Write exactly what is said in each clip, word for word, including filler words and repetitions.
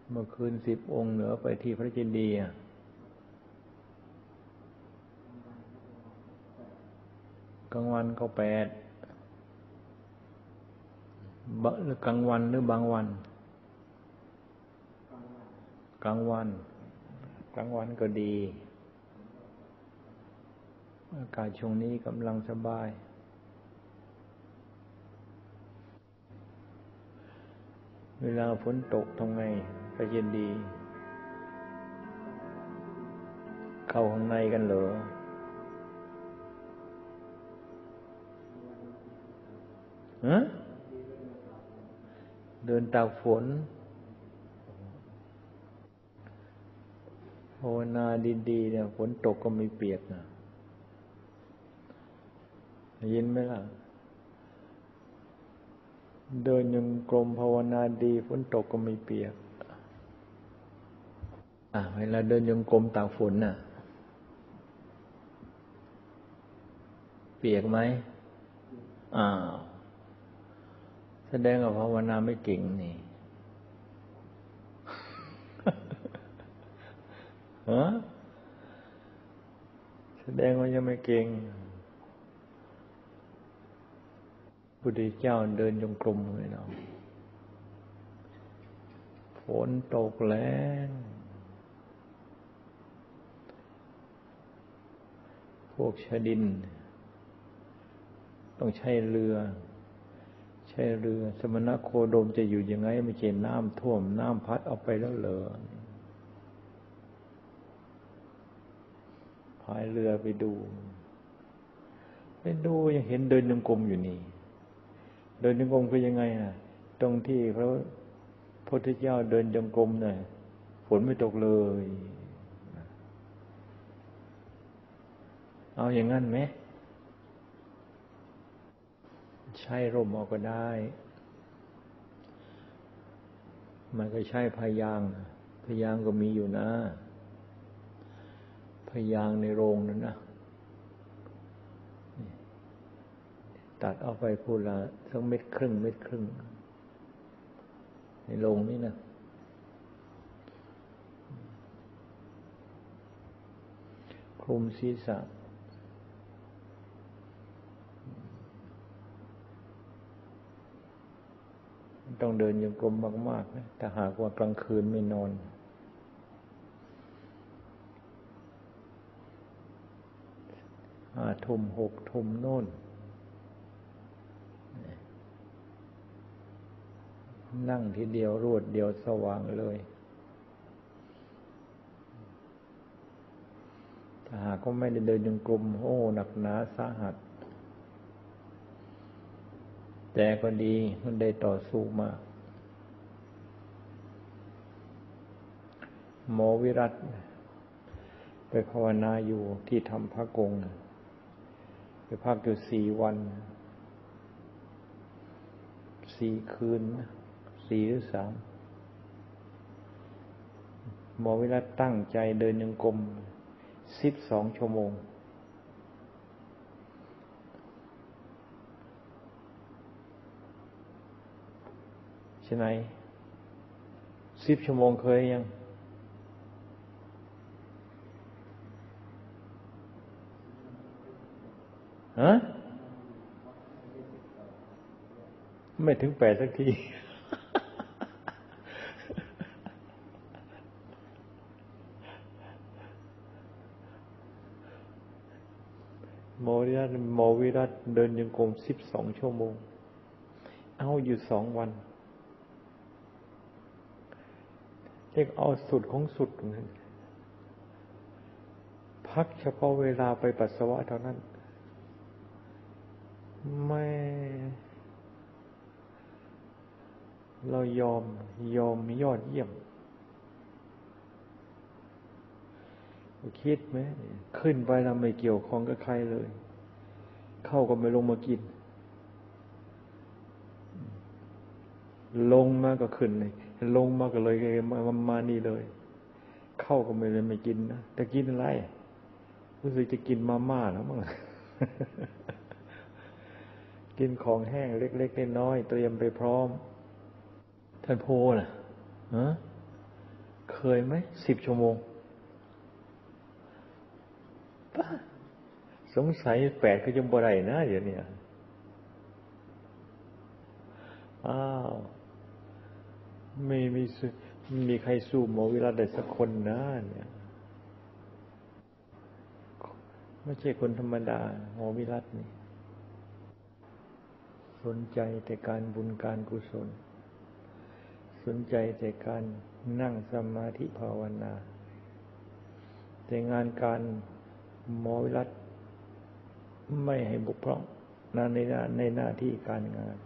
เมื่อคืนสิบองค์เหนือไปที่พระเจดีย์กลางวันก็แปดหรือกลางวันหรือบางวันกลางวันกลางวันก็ดีอากาศช่วงนี้กำลังสบายเวลาฝนตกทำไงพระเจดีย์เข้าข้างในกันเหรอฮะเดินตากฝนภาวนาดีๆเนี่ยฝนตกก็ไม่เปียกนะยินไหมล่ะเดินยังกรมภาวนาดีฝนตกก็ไม่เปียกอ่ะเวลาเดินยังกรมตากฝนน่ะเปียกไหมอ้าวแสดงว่าภาวนาไม่เก่งนี่ฮะแสดงว่ายังไม่เก่งพุทธเจ้าเดินจงกรมเลยเนาะฝนตกแล้งพวกชดินต้องใช้เรือใช้เรือสมณโคดมจะอยู่ยังไงไม่ใช่น้ำท่วมน้ำพัดเอาไปแล้วเหรอพายเรือไปดูไปดูยังเห็นเดินจงกรมอยู่นี่เดินจงกรมคือยังไงน่ะตรงที่พระพุทธเจ้าเดินจงกรมน่ะฝนไม่ตกเลยเอาอย่างนั้นไหมใช้ร่มเอาก็ได้มันก็ใช้พยางพยางก็มีอยู่นะพยางในโรงนั่นนะตัดเอาไปพูดละสักเม็ดครึ่งเม็ดครึ่งในโรงนี่นะคลุมศีรษะต้องเดินจงกรมมากๆนะแต่หากว่ากลางคืนไม่นอนห้าทุ่มหกทุ่มโน่นนั่งทีเดียวรวดเดียวสว่างเลยถ้าหากก็ไม่ได้เดินจงกรมโอ้หนักหนาสาหัสแต่ก็ดีมันได้ต่อสู้มากหมอวิรัติไปภาวนาอยู่ที่ธรรมภกงไปพักอยู่สี่วันสี่คืนสี่หรือสามหมอวิรัติตั้งใจเดินจงกรมสิบสองชั่วโมงใช่ไหมสิบชั่วโมงเคยยังฮะไม่ถึงแปดสักทีโมวิรัตโมวิรัตเดินจงกรมสิบสองชั่วโมงเอาอยู่สองวันเรียกเอาสุดของสุดพักเฉพาะเวลาไปปัสสาวะเท่านั้นไม่เรายอมยอมยอดเยี่ยมคิดไหมขึ้นไปเราไม่เกี่ยวข้องกับใครเลยเข้าก็ไม่ลงมากินลงมาก็ขึ้นเลยลงมาก็เลยมามานี่เลยเข้าก็ไม่เลยไม่กินนะแต่กินอะไรรู้สึกจะกินมาม่าแล้วมั้ง กินของแห้งเล็กๆน้อยๆเตรียมไปพร้อมท่านโพน่ะฮะยไหมสิบชั่วโมงป้าสงสัยแปดก็ยังบ่ได้นะเดี๋ยวนี้อ้าวไม่มีไม่มีใครสู้หมอวิรัติได้สักคนนะเนี่ยไม่ใช่คนธรรมดาหมอวิรัตินี่สนใจแต่การบุญการกุศลสนใจแต่การนั่งสมาธิภาวนาแต่งานการหมอวิรัติไม่ให้บกพร่องในหน้าในหน้าที่การงาน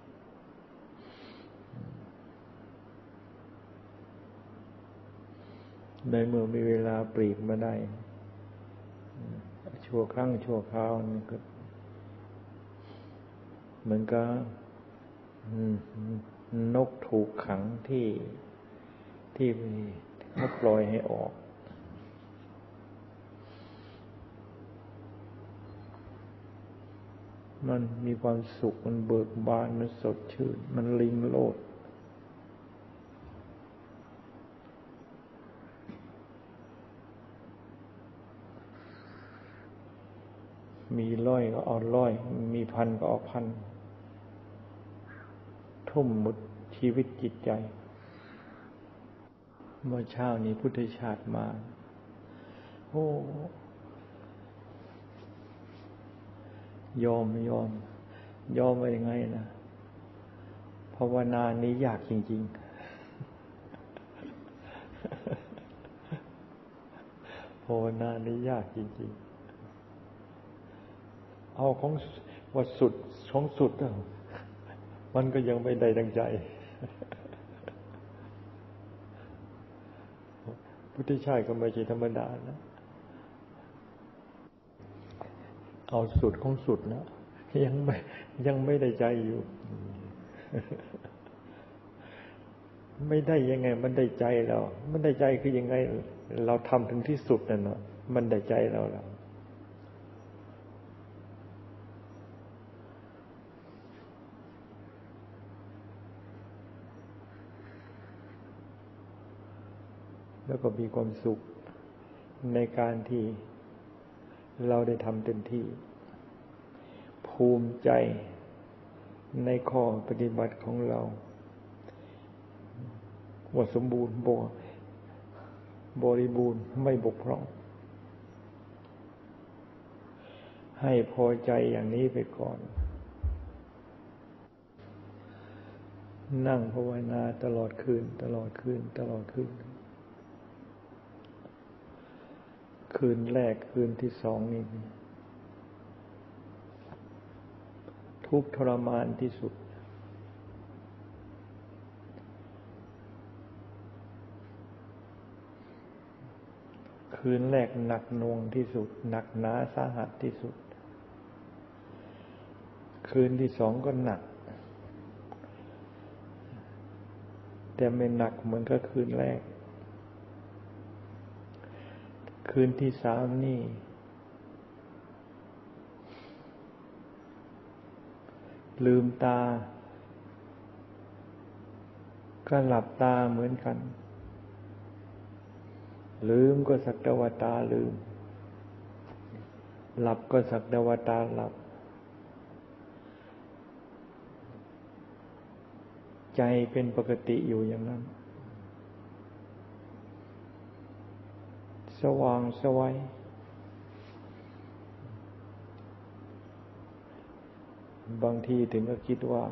ในเมื่อมีเวลาปลีกมาได้ชั่วครั้งชั่วคราวนี่ก็เหมือนกับนกถูกขังที่ที่เขาปล่อยให้ออกมันมีความสุขมันเบิกบานมันสดชื่นมันลิงโลดมีร้อยก็เอาร้อยมีพันก็เอาพันทุ่มหมดชีวิตจิตใจเมื่อเช้านี้พุทธชาติมาโอ้ยอมยอมยอมว่ายังไงนะภาวนานี้ยากจริงๆภาวนานี้ยากจริงๆเอาของว่าสุดของสุดมันก็ยังไม่ได้ดังใจพุทธชาติก็ไม่ใช่ธรรมดานะเอาสุดของสุดนะยังไม่ยังไม่ได้ใจอยู่ไม่ได้ยังไงมันได้ใจเรามันได้ใจคือยังไงเราทำถึงที่สุดนั่นเนาะมันได้ใจเราแล้วแล้วก็มีความสุขในการที่เราได้ทำเต็มที่ภูมิใจในข้อปฏิบัติของเราว่าสมบูรณ์บริบูรณ์ไม่บกพร่องให้พอใจอย่างนี้ไปก่อนนั่งภาวนาตลอดคืนตลอดคืนตลอดคืนคืนแรกคืนที่สองนี่ทุกข์ทรมานที่สุดคืนแรกหนักหน่วงที่สุดหนักหนาสาหัสที่สุดคืนที่สองก็หนักแต่ไม่หนักเหมือนกับคืนแรกคืนที่สามนี่ลืมตาก็หลับตาเหมือนกันลืมก็สักแต่ว่าตาลืมหลับก็สักแต่ว่าตาหลับใจเป็นปกติอยู่อย่างนั้นสว่างไสวบางทีถึงก็คิดว่า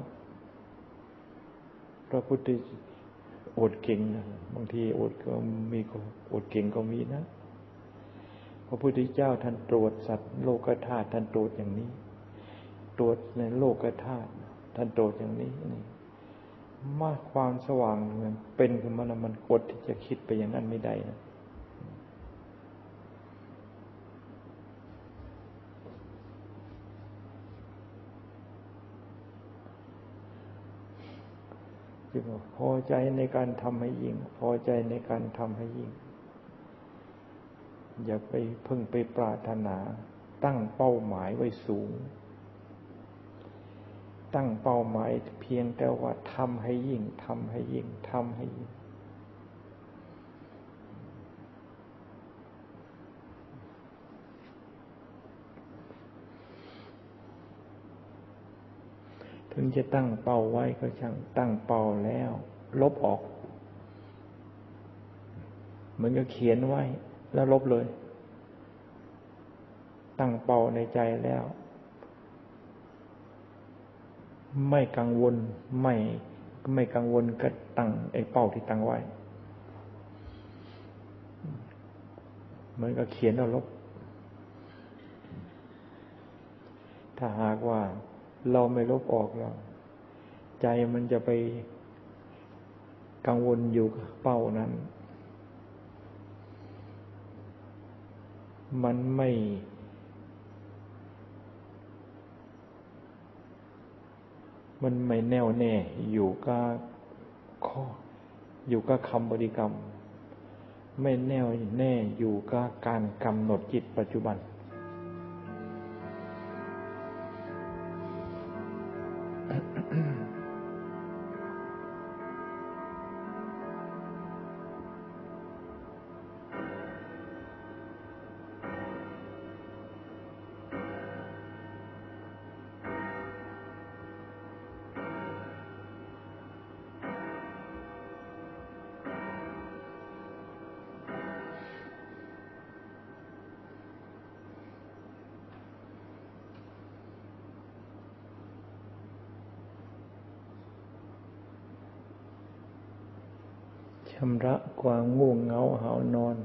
พระพุทธอดเก่งนะบางทีอดก็มีอดเก่งก็มีนะพระพุทธเจ้าท่านตรวจสัตว์โลกธาตุท่านตรวจอย่างนี้ตรวจในโลกธาตุท่านตรวจอย่างนี้นี่มาความสว่างมันเป็นขึ้นมาแล้วมันกดที่จะคิดไปอย่างนั้นไม่ได้นะจึงพอใจในการทำให้ยิ่งพอใจในการทำให้ยิ่งอย่าไปพึ่งไปปรารถนาตั้งเป้าหมายไว้สูงตั้งเป้าหมายเพียงแต่ว่าทำให้ยิ่งทำให้ยิ่งทำให้ยิ่งถึงจะตั้งเป้าไว้ก็ช่างตั้งเป้าแล้วลบออกเหมือนกับเขียนไว้แล้วลบเลยตั้งเป้าในใจแล้วไม่กังวลไม่ไม่กังวลก็ตั้งไอ้เป้าที่ตั้งไว้เหมือนกับเขียนแล้วลบถ้าหากว่าเราไม่ลบออกแล้วใจมันจะไปกังวลอยู่กับเป้านั้นมันไม่มันไม่แน่วแน่อยู่กับข้ออยู่กับคำบริกรรมไม่แน่วแน่อยู่กับการกำหนดจิตปัจจุบันชำระความง่วงเหงาหาวนอน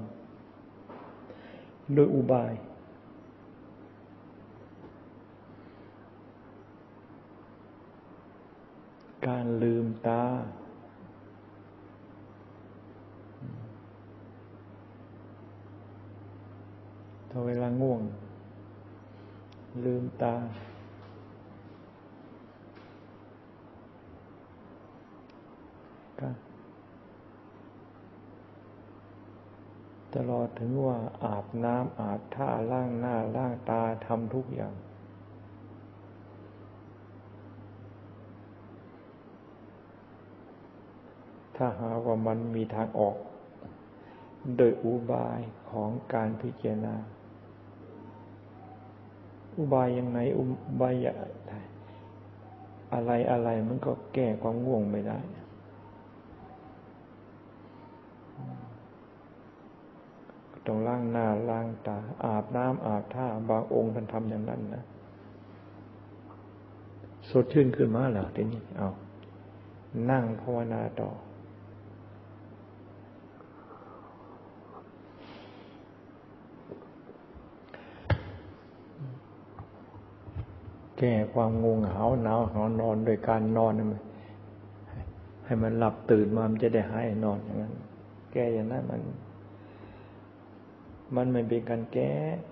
ด้วยอุบายการลืมตาถ้าเวลาง่วงลืมตาตลอดถึงว่าอาบน้ำอาบท่าล้างหน้าล้างตาทำทุกอย่างถ้าหากว่ามันมีทางออกโดยอุบายของการพิจารณาอุบายยังไงอุบายอะไรอะไรมันก็แก้ความง่วงไม่ได้ต้องล้างหน้าล้างตาอาบน้ำอาบท่าบางองค์ท่านทำอย่างนั้นนะสดชื่นขึ้นมาแล้วทีนี้เอานั่งภาวนาต่อแก้ความง่วงเหาหนาวหานอนโดยการนอนให้มันหลับตื่นมามันจะได้หายนอนอย่างนั้นแก้อย่างนั้นมันมันไม่เป็นการแก้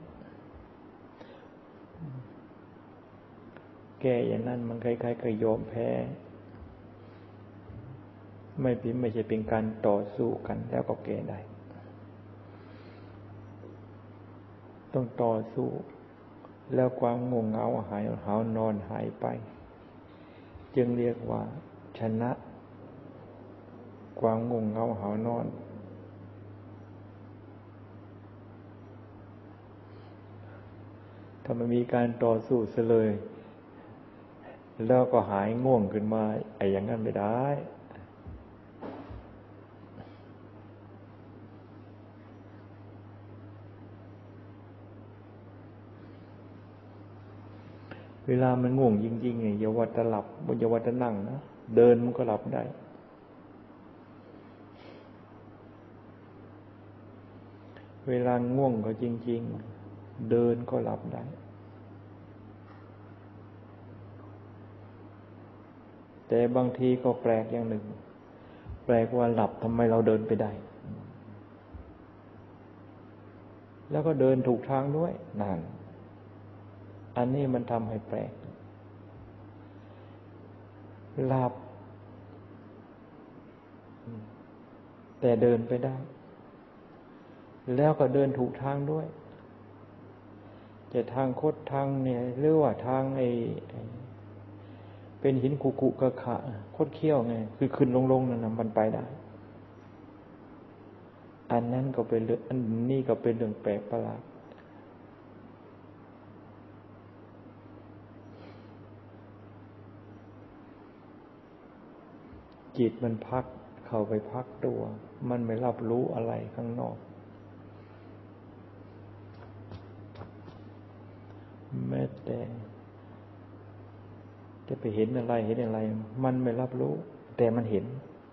แก้อย่างนั้นมันคล้ายๆกับยอมแพ้ไม่เป็นไม่ใช่เป็นการต่อสู้กันแล้วก็แก้ได้ต้องต่อสู้แล้วความง่วงเหงาหายหาวนอนหายไปจึงเรียกว่าชนะความง่วงเหงาหาวนอนถ้ามันมีการต่อสู้เสียเลยแล้วก็หายง่วงขึ้นมาไอ้อย่างนั้นไม่ได้เวลามันง่วงจริงๆเนี่ยอย่าว่าแต่หลับอย่าว่าแต่นั่งนะเดินมันก็หลับได้เวลาง่วงก็จริงๆเดินก็หลับได้แต่บางทีก็แปลกอย่างหนึ่งแปลกว่าหลับทำไมเราเดินไปได้แล้วก็เดินถูกทางด้วยนั่นอันนี้มันทำให้แปลกหลับแต่เดินไปได้แล้วก็เดินถูกทางด้วยจะทางคดทางเนี่ยหรือว่าทางไอ้เป็นหินกุกุกะขะคดเขี้ยวไงคือขึ้นลงๆนั่นน่ะมันไปได้อันนั้นก็เป็นเรื่องอันนี้ก็เป็นเรื่องแปลกประหลาดจิตมันพักเข้าไปพักตัวมันไม่รับรู้อะไรข้างนอกแม้แต่จะไปเห็นอะไรเห็นอะไรมันไม่รับรู้แต่มันเห็น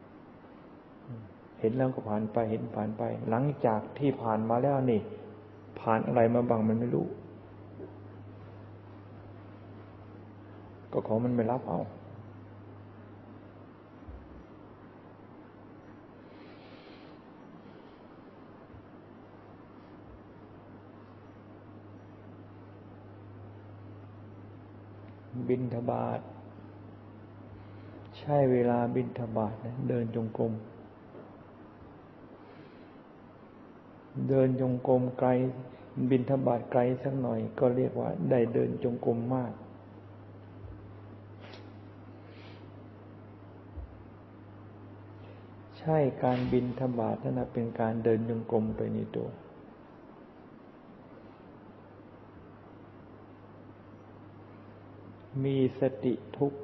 เห็นแล้วก็ผ่านไปเห็นผ่านไปหลังจากที่ผ่านมาแล้วนี่ผ่านอะไรมาบ้างมันไม่รู้ก็ของมันไม่รับเอาบิณฑบาตใช่เวลาบิณฑบาตนะเดินจงกรมเดินจงกรมไกลบิณฑบาตไกลสักหน่อยก็เรียกว่าได้เดินจงกรมมากใช่การบิณฑบาตนั่นเป็นการเดินจงกรมไปในตัวมีสติทุก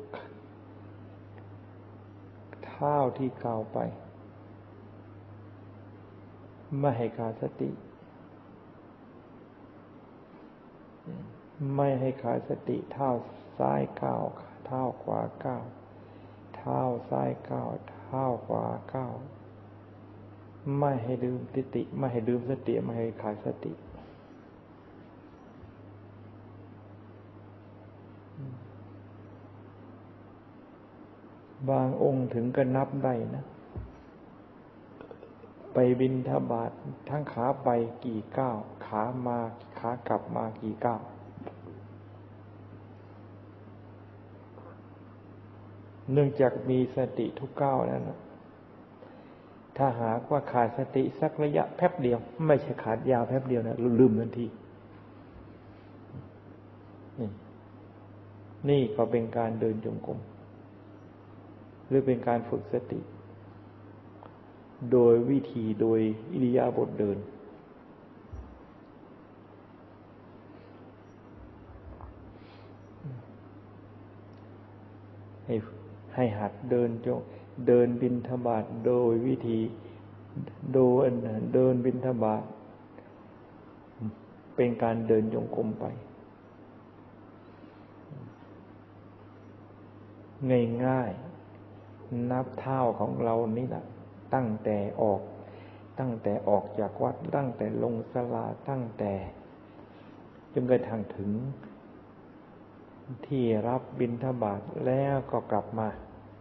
ท่าวที่กล่าวไปไม่ให้ขาดสติไม่ให้ขาดสติเท้าซ้ายก้าวเท้าขวาก้าวเท้าซ้ายก้าวเท้าขวาก้าวไม่ให้ลืมสติไม่ให้ลืมสติไม่ให้ขาดสติบางองค์ถึงก็นับได้นะไปบิณฑบาตทั้งขาไปกี่ก้าวขามาขากลับมากี่ก้าวเนื่องจากมีสติทุกก้าวนั่นนะถ้าหากว่าขาดสติสักระยะแป๊บเดียวไม่ใช่ขาดยาวแป๊บเดียวนะลืมทันทีนี่นี่ก็เป็นการเดินจงกรมหรือเป็นการฝึกสติโดยวิธีโดยอิริยาบถเดินให้ให้หัดเดินจงเดินบิณฑบาตโดยวิธีโดยเดินบิณฑบาตเป็นการเดินจงกรมไปง่ายๆนับเท้าของเรานี่แหละตั้งแต่ออกตั้งแต่ออกจากวัดตั้งแต่ลงศาลาตั้งแต่จนกระทั่งถึงที่รับบิณฑบาตแล้วก็กลับมา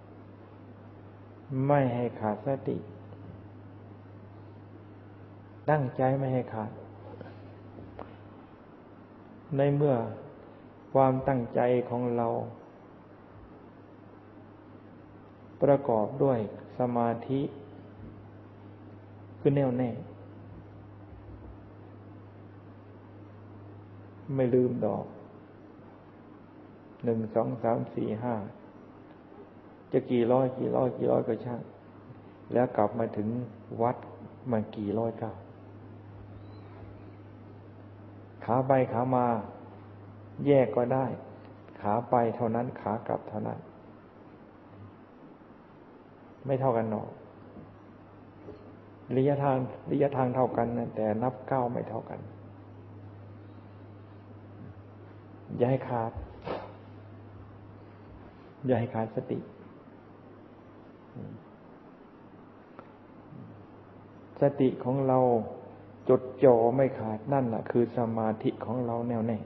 ไม่ให้ขาดสติตั้งใจไม่ให้ขาดในเมื่อความตั้งใจของเราประกอบด้วยสมาธิคือแน่วแน่ไม่ลืมดอกหนึ่งสองสามสี่ห้าจะกี่ร้อยกี่ร้อยกี่ร้อยก็ช่างแล้วกลับมาถึงวัดมันกี่ร้อยเก้าขาไปขามาแยกก็ได้ขาไปเท่านั้นขากลับเท่านั้นไม่เท่ากันหรอกระยะทางระยะทางเท่ากันนะแต่นับก้าวไม่เท่ากันอย่าให้ขาดอย่าให้ขาดสติสติของเราจดจ่อไม่ขาดนั่นแหละคือสมาธิของเราแน่วแน่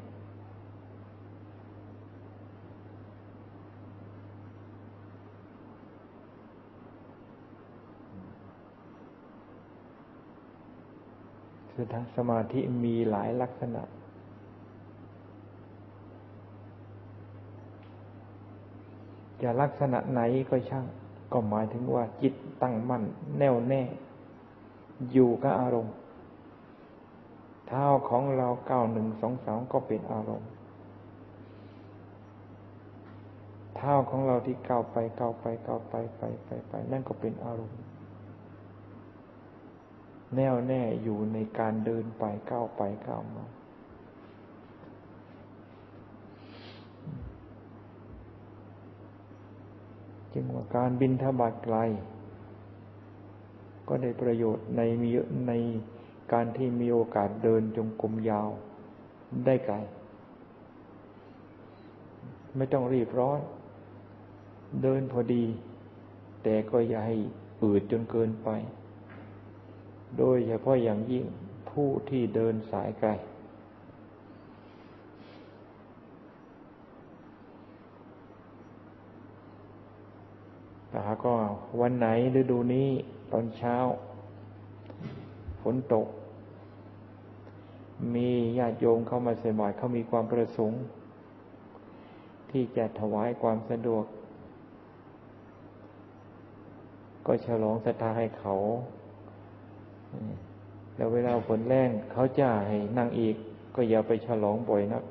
คือสมาธิมีหลายลักษณะจะลักษณะไหนก็ช่างก็หมายถึงว่าจิตตั้งมั่นแน่วแน่อยู่กับอารมณ์เท้าของเราเก้าหนึ่งสองสามก็เป็นอารมณ์เท้าของเราที่ก้าวไปก้าวไปก้าวไปไปไปไปนั่นก็เป็นอารมณ์แน่วแน่อยู่ในการเดินไปก้าวไปก้าวมาจึงว่าการบิณฑบาตไกลก็ได้ประโยชน์ในมีในการที่มีโอกาสเดินจงกรมยาวได้ไกลไม่ต้องรีบร้อนเดินพอดีแต่ก็อย่าให้อืดจนเกินไปโดยเฉพาะอย่างยิ่งผู้ที่เดินสายไกลแต่หากว่าวันไหนฤดูนี้ตอนเช้าฝนตกมีญาติโยมเข้ามาใส่บาตรเขามีความประสงค์ที่จะถวายความสะดวกก็ฉลองศรัทธาให้เขาแล้วเวลาฝนแรงเขาจะให้นั่งอีกก็อย่าไปฉลองบ่อยนัก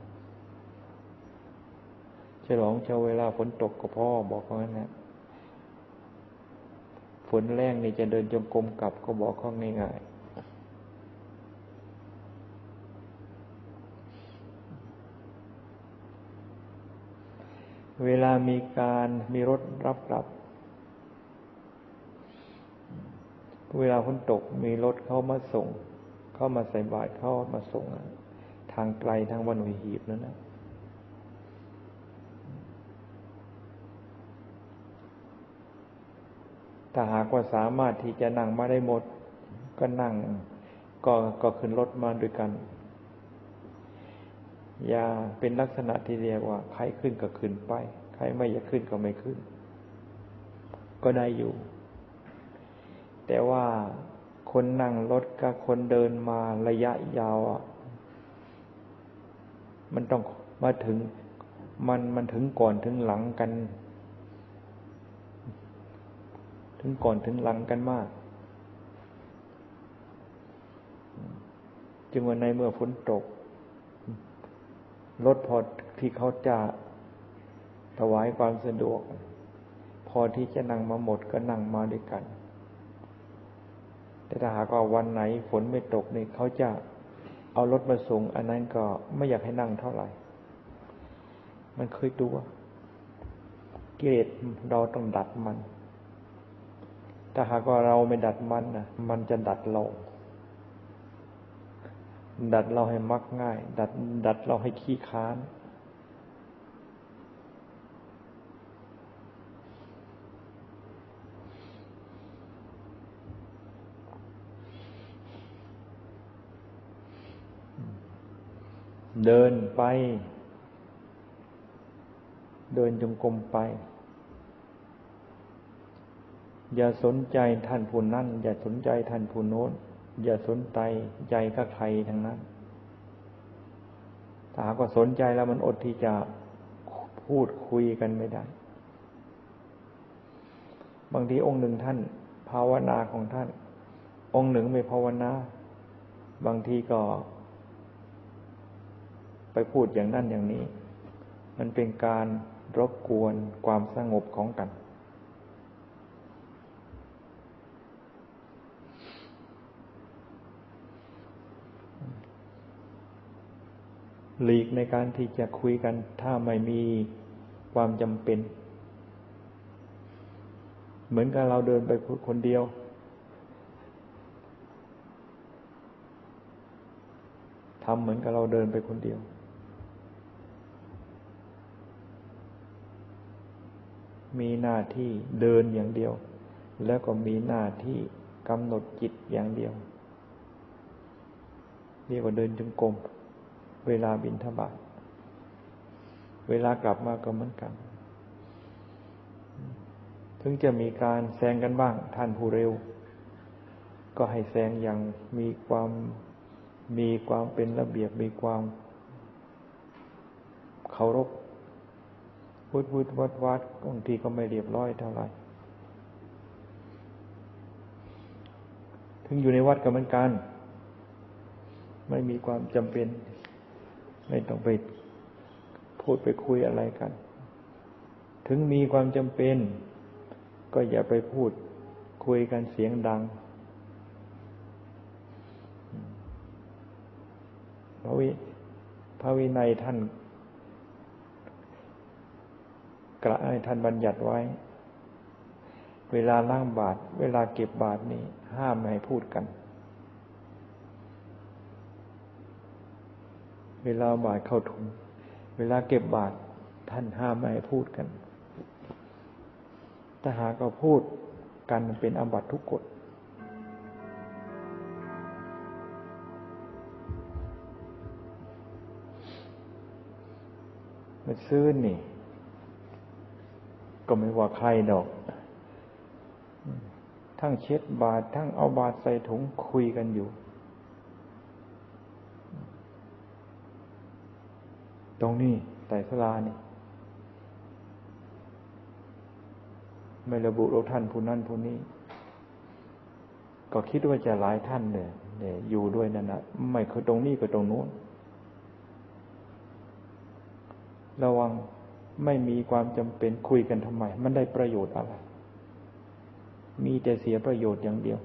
ฉลองเช้าเวลาฝนตกก็พอบอกเขางั้นนะฝนแรงนี่จะเดินจงกรมกลับก็บอกเขาง่ายๆเวลามีการมีรถรับกลับเวลาฝนตกมีรถเข้ามาส่งเข้ามาใส่บาตรเข้ามาส่งทางไกลทางวันหัวหีบนั่นนะถ้าหากว่าสามารถที่จะนั่งมาได้หมดก็นั่งก็ก็ขึ้นรถมาด้วยกันอย่าเป็นลักษณะที่เรียกว่าใครขึ้นก็ขึ้นไปใครไม่อยากขึ้นก็ไม่ขึ้นก็ได้อยู่แต่ว่าคนนั่งรถกับคนเดินมาระยะยาวอ่ะมันต้องมาถึงมันมันถึงก่อนถึงหลังกันถึงก่อนถึงหลังกันมากจึงว่าในเมื่อฝนตกรถพอที่เขาจะถวายความสะดวกพอที่จะนั่งมาหมดก็นั่งมาด้วยกันแต่ถ้าหากว่าวันไหนฝนไม่ตกนี่เขาจะเอารถมาส่งอันนั้นก็ไม่อยากให้นั่งเท่าไหร่มันเคยตัวกิเลสเราต้องดัดมันถ้าหากว่าเราไม่ดัดมันนะมันจะดัดเราดัดเราให้มักง่ายดัดดัดเราให้ขี้ค้านเดินไปเดินจงกรมไปอย่าสนใจท่านผู้นั้นอย่าสนใจท่านผู้โน้นอย่าสนใจใจกับใครทั้งนั้นถ้าหากว่าสนใจแล้วมันอดที่จะพูดคุยกันไม่ได้บางทีองค์หนึ่งท่านภาวนาของท่านองค์หนึ่งไม่ภาวนาบางทีก็ไปพูดอย่างนั้นอย่างนี้มันเป็นการรบกวนความสงบของกันหลีกในการที่จะคุยกันถ้าไม่มีความจำเป็นเหมือนกับเราเดินไปคนเดียวทำเหมือนกับเราเดินไปคนเดียวมีหน้าที่เดินอย่างเดียวแล้วก็มีหน้าที่กำหนดจิตอย่างเดียวเรียกว่าเดินจงกรมเวลาบิณฑบาตเวลากลับมาก็เหมือนกันถึงจะมีการแซงกันบ้างท่านผู้เร็วก็ให้แซงอย่างมีความมีความเป็นระเบียบมีความเคารพพุทธพุทธวัดวัดบางทีก็ไม่เรียบร้อยเท่าไหร่ถึงอยู่ในวัดก็เหมือนกันไม่มีความจำเป็นไม่ต้องไปพูดไปคุยอะไรกันถึงมีความจำเป็นก็อย่าไปพูดคุยกันเสียงดังพระวิพระวินัยท่านกระท่านบัญญัติไว้เวลาล้างบาตรเวลาเก็บบาตรนี่ห้ามไม่ให้พูดกันเวลาบาตรเข้าถุงเวลาเก็บบาตรท่านห้ามไม่ให้พูดกันถ้าหากเราพูดกันเป็นอาบัติทุกกฎมาซื้อนี่ก็ไม่ว่าใครดอกทั้งเช็ดบาตรทั้งเอาบาตรใส่ถุงคุยกันอยู่ตรงนี้ไตรศาลานี่ไม่ระบุเราท่านผู้นั้นผู้นี้ก็คิดว่าจะหลายท่านเนี่ยเนี่ยอยู่ด้วยนั่นนะไม่คือตรงนี้ก็ตรงโน้นระวังไม่มีความจำเป็นคุยกันทำไมมันได้ประโยชน์อะไรมีแต่เสียประโยชน์อย่างเดียว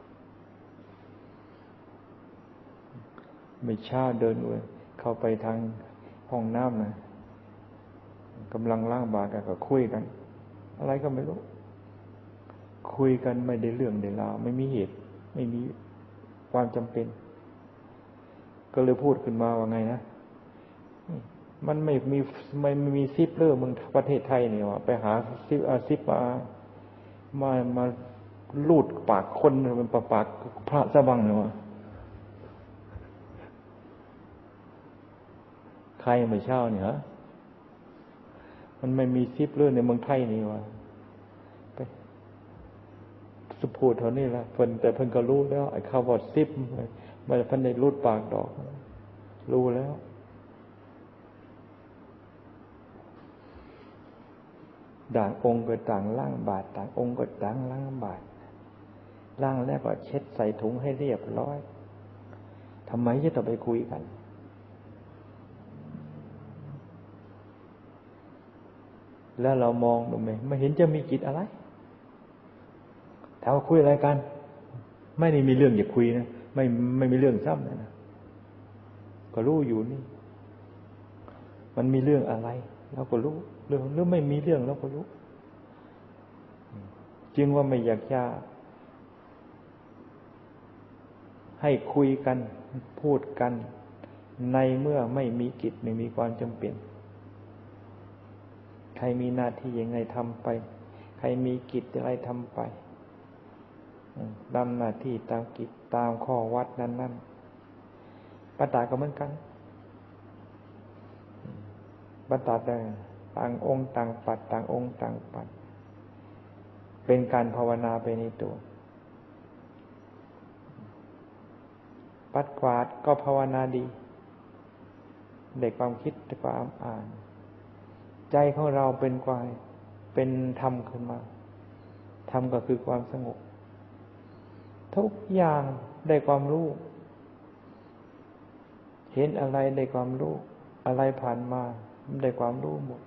ไม่ช้าเดินเลยเข้าไปทางห้องน้ำนะกำลังล้างบาตรกันก็คุยกันอะไรก็ไม่รู้คุยกันไม่ได้เรื่องได้ราวไม่มีเหตุไม่มีความจำเป็นก็เลยพูดขึ้นมาว่าไงนะมันไม่มีไม่มีซิปเลอร์เมืองประเทศไทยเนี่ยว่าไปหาซิปอาซิปมามามาลูดปากคนเป็นปากปากพระสะบังเนี่ยว่าใครไม่เช่าเนี่ยฮะมันไม่มีซิปเลอร์ในเมืองไทยนี่ว่าไปสุพูดเท่านี้ละเพิ่นแต่เพิ่นก็รู้แล้วไอ้คำว่าซิปมันเพิ่นได้ลูดปากดอกรู้แล้วต่างองค์ก็ต่างล้างบาตรต่างองค์ก็ต่างล้างบาตรล้างแล้วก็เช็ดใส่ถุงให้เรียบร้อยทำไมจะต้องไปคุยกันแล้วเรามองดูไหมไม่เห็นจะมีกิจอะไรถามว่าคุยอะไรกันไม่ได้มีเรื่องอย่าคุยนะไม่ไม่มีเรื่องซ้ำนะก็รู้อยู่นี่มันมีเรื่องอะไรเราก็รู้เรื่องหรือไม่มีเรื่องเราก็รู้จึงว่าไม่อยากจะให้คุยกันพูดกันในเมื่อไม่มีกิจไม่มีความจำเป็นใครมีหน้าที่ยังไงทำไปใครมีกิจอะไรทำไปตามหน้าที่ตามกิจตามข้อวัดนั้นๆปฏิบัติก็เหมือนกันปฏิบัติต่างองค์ต่างปัดต่างองค์ต่างปัดเป็นการภาวนาไปในตัวปัดกวาดก็ภาวนาดีเด็กความคิดความอ่านใจของเราเป็นกวายเป็นธรรมขึ้นมาธรรมก็คือความสงบทุกอย่างได้ความรู้เห็นอะไรได้ความรู้อะไรผ่านมาได้ความรู้หมด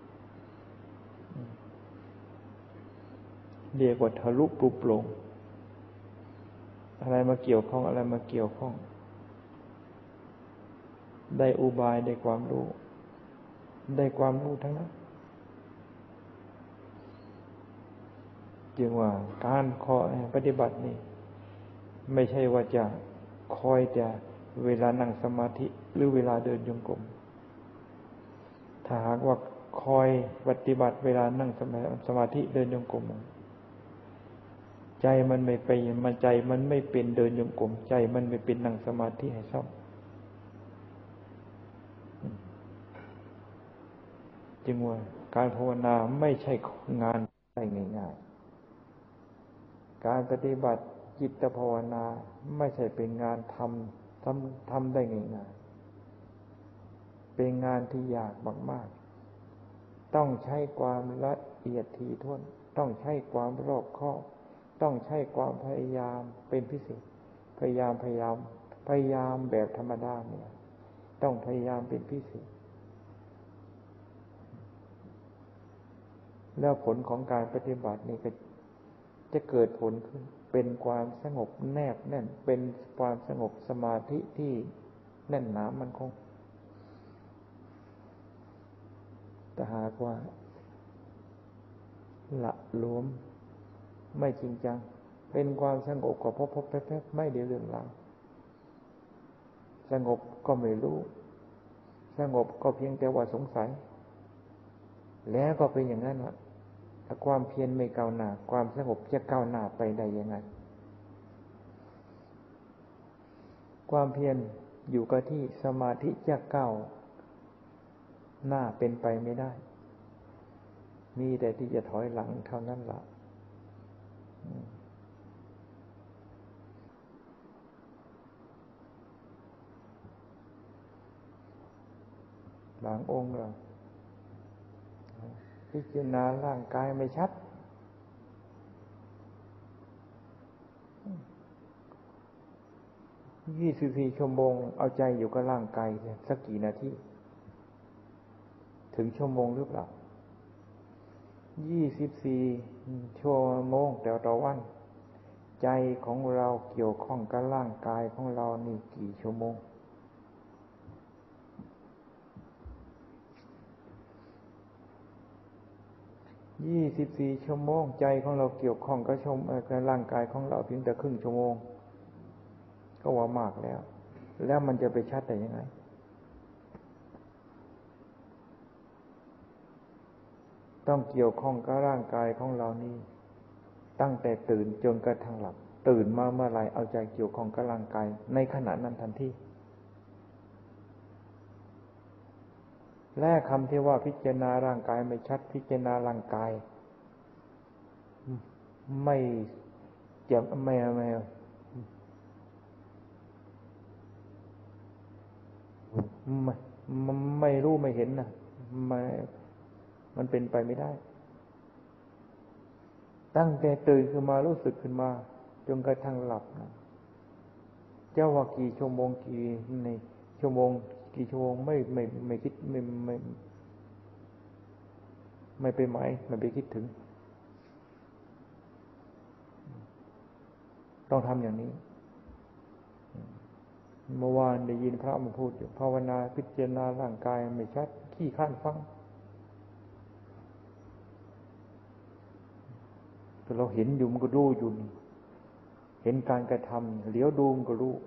เรียกว่าทะลุปลุกโปร่งอะไรมาเกี่ยวข้องอะไรมาเกี่ยวข้องได้อุบายได้ความรู้ได้ความรู้ทั้งนั้นจึงว่าการขอปฏิบัตินี่ไม่ใช่ว่าจะคอยจะเวลานั่งสมาธิหรือเวลาเดินจงกรมถ้าหากว่าคอยปฏิบัติเวลานั่งสมาธิเดินจงกรมใจมันไม่ไปมันใจมันไม่เป็นเดินจงกรมใจมันไม่เป็นนั่งสมาธิให้ชอบจึงว่าการภาวนาไม่ใช่งานได้ง่ายๆการปฏิบัติจิตภาวนาไม่ใช่เป็นงานทำทำทำได้ง่ายๆเป็นงานที่ยากมากๆต้องใช้ความละเอียดถี่ถ้วนต้องใช้ความรอบคอบต้องใช้ความพยายามเป็นพิเศษพยายามพยายามพยายามแบบธรรมดาเนี่ยต้องพยายามเป็นพิเศษแล้วผลของการปฏิบัตินี่ก็จะเกิดผลขึ้นเป็นความสงบแนบแน่นเป็นความสงบสมาธิที่แน่นหนามั่นคงแต่หากว่าละหลวมไม่จริงจังเป็นความสงบก็พบพบแป๊บๆไม่ได้เรื่องราวสงบก็ไม่รู้สงบก็เพียงแต่ว่าสงสัยแล้วก็เป็นอย่างนั้นละถ้าความเพียรไม่ก้าวหน้าความสงบจะก้าวหน้าไปได้ยังไงความเพียรอยู่กับที่สมาธิจะก้าวหน้าเป็นไปไม่ได้มีแต่ที่จะถอยหลังเท่านั้นล่ะบางองค์ก็พิจารณาร่างกายไม่ชัดยี่สิบสี่ชั่วโมงเอาใจอยู่กับร่างกายสักกี่นาทีถึงชั่วโมงหรือเปล่ายี่สิบสี่ชั่วโมงแต่ต่อวันใจของเราเกี่ยวข้องกับร่างกายของเรานี่กี่ชั่วโมงยี่สิบสี่ชั่วโมงใจของเราเกี่ยวข้องกับชมกับร่างกายของเราเพียงแต่ครึ่งชั่วโมงก็ว่ามากแล้วแล้วมันจะไปชัดได้ยังไงต้องเกี่ยวข้องกับร่างกายของเรานี่ตั้งแต่ตื่นจนกระทั่งหลับตื่นมาเมื่อไรเอาใจเกี่ยวข้องกับร่างกายในขณะนั้นทันทีและคำที่ว่าพิจารณาร่างกายไม่ชัดพิจารณาร่างกายไม่จะไม่ไม่ไม่ไม่รู้ไม่เห็นนะไม่มันเป็นไปไม่ได้ตั้งแต่ตื่นขึ้นมารู้สึกขึ้นมาจนกระทั่งหลับนะเจ้าว่ากี่ชั่วโมงกี่ในชั่วโมงกี่ชั่วโมงไม่ไม่ไม่คิดไม่ไม่ไม่ไปหมายไม่ไปคิดถึงต้องทำอย่างนี้เมื่อวานได้ยินพระมาพูดอยู่ภาวนาพิจารณาร่างกายไม่ชัดขี้ข้านฟังแต่เราเห็นอยู่มันก็รู้อยู่เห็นการกระทำเหลียวดูมันก็รู้